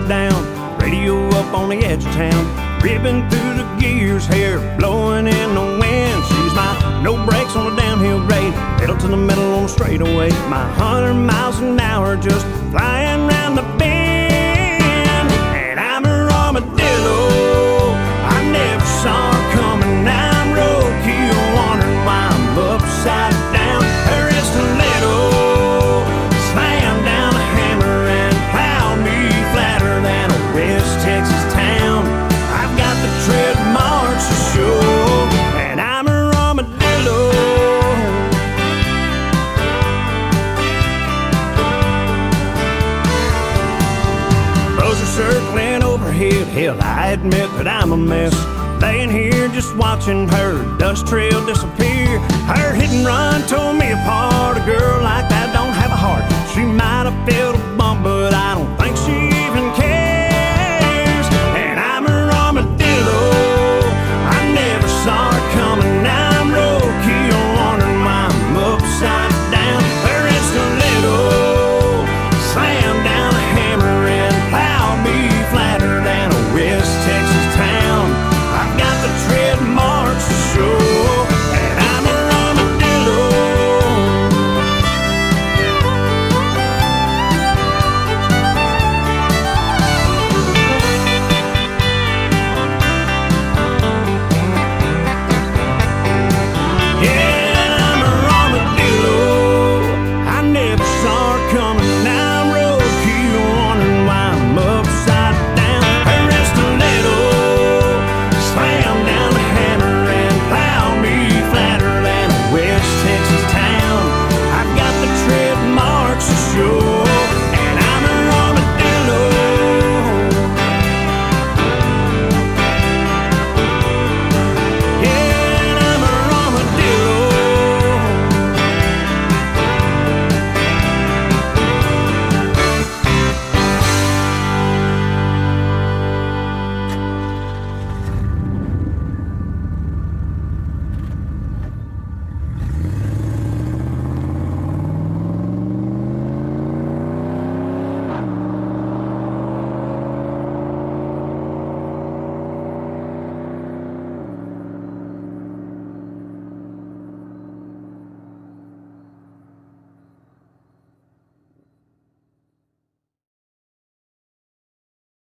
down, radio up on the edge of town, ripping through the gears, hair blowing in the wind. She's my no brakes on a downhill grade, pedal to the metal on a straightaway. My 100 miles an hour just flying round the bend. And I'm a armadillo, I never saw her coming. I'm roadkill, wondering why I'm upside down. Her stiletto slammed down a hammer and plowed me flatter than a West Texas town. I've got the tread marks to show, and I'm a armadillo. Those are circling overhead. Hell, I admit that I'm a mess, laying here just watching her dust trail disappear. Her hit and run tore me apart. A girl like that don't have a heart. She might have felt a bump, but I don't think she